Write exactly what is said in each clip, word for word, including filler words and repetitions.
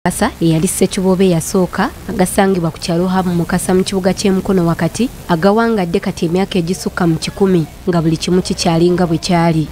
Mukasa eyali Ssekibobe yasooka agasangibwa ku kyalo hamu Mukasa mu kibuga ky'Emukono wakati agawangadde kati emyaka egisukka mu kikumi nga buli kimu kikyalinga bwe kyali.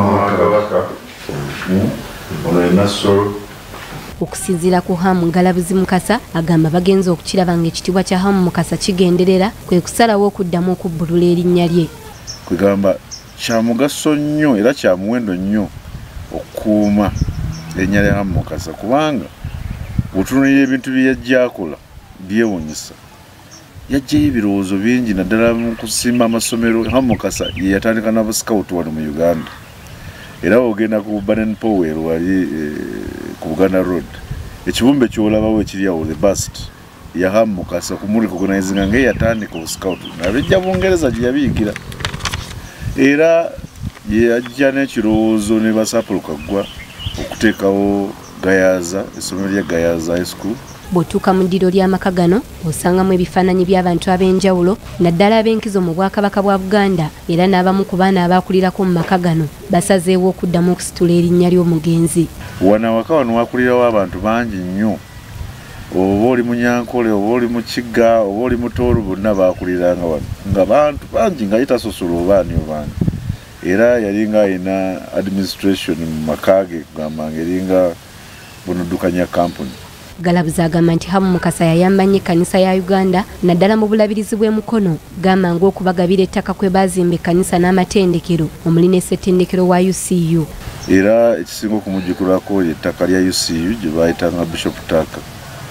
Okusinziira ku hamu Ngalabuzi Mukasa agamba bagenza okukiraba ng'ekitiibwa kya hamu Mukasa kigenderera kwe kusalawo okuddamu okubbulula erinnya lye. Kugamba kya mugaso nnyo era kya muwendo nnyo okukuuma erinnya lya hamu Mukasa kubanga utunulira ebintu bye yajja akola byewuunyisa. Yajjayo ebirowoozo bingi naddala mu kusimba amasomero. Hamu Mukasa ye yatandika n'abasikawuti wano mu Uganda. Era ogenda ku Baden Powell wali ku Buganda Road. Ekibumbe ky'olabawo ekiri awo the bust ya Hamu Mukasa kumulikogonaizinga ng'eye yatandika obusikawuti. Abejja Bungereza gye yabiyigira. Era ye yajja n'ekirowoozo ne basapulu kaggwa okuteekawo Gayaza, essomero lya Gayaza High School. Bw'otuuka mu ddiro ly'amaka gano osangamu ebifaananyi by'abantu ab'enjawulo naddala ab'enkizo mu Bwakabaka bwa Buganda era n'abamu ku baana abaakulirako mu maka gano basazeewo okuddamu okusitula erinnya ly'omugenzi. Wano awaka wano wakulirawo abantu bangi nnyo. Oba oli mu Nyankole, oba oli mu Kigga, oba oli mu Tooro, bonna baakuliranga wano nga bantu bangi nga yitasosola obaani obaani. Era yalinga alina administration mu maka ge kugamba ng'eringa bunudukanya kampuni. Galabuzi agamba nti Hamu Mukasa yayamba nnyo ekkanisa ya Uganda naddala mu bulabirizi bw'Emukono gamba ng'okubagabira ettaka kwe baazimba ekkanisa n'amatendekero omuli n'essettendekero wa U C U. Era ekisinga okumujjukulako ettaka lya U C U gye baayitanga Bishop Taka.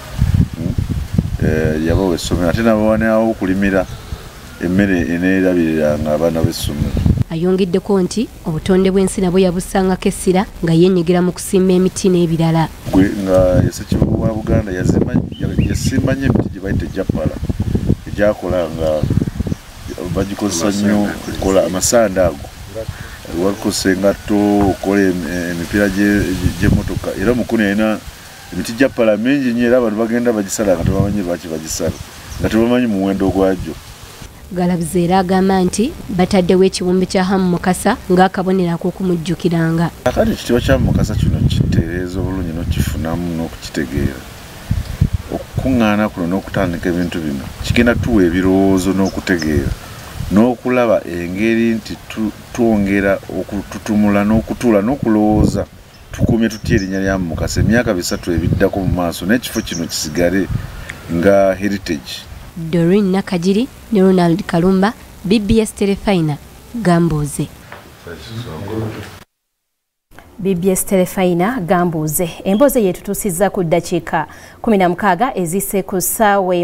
Eh, yabawa essomero ate n'abawaneawo okulimira emmere eneerabiriranga abaana b'essomero. Ayongeddeko nti obutonde bw'ensi nabwo yabusangako essira nga yeenyigira mu kusimba emiti n'ebirala. Gwe nga Ssekibobe wa Buganda yazimba yasimba nnyo emiti gye bayita ejjapala egyakola nga bagikozesa nnyo okukola amasanda ago. Wakozesa engatto okukola emipiira gy'emmotoka era Mukono yalina emiti gyapala mingi nnyo era abantu bagenda bagisala nga tebamanyi lwaki bagisala nga tebamanyi muwendo gwagyo. Galabuzi era agamba nti bataddewo ekibumbe kya Hamu Mukasa ng'akabonero ak'okumujjukiranga. Akati ekitiibwa kya Mukasa kino kitereeza obulungi n'okifunamu n'okukitegeera. Okukuŋŋaana kuno n'okutandika ebintu bino kigenda tuwa ebirowoozo n'okutegeera n'okulaba engeri nti twongera okututumula n'okutuula n'okulowooza tukuumye tutya erinnya lya Mukasa emyaka bisatu ebiddako mu maaso n'ekifo kino kisigale nga heritage. Doreen Nakajiri ne Ronald Kalumba, B B S Terefayina, Gambuuze. B B S Terefayina, Gambuuze. Emboze yetutuusizza ku ddakiika kumi na mukaaga ezisse ku ssaawa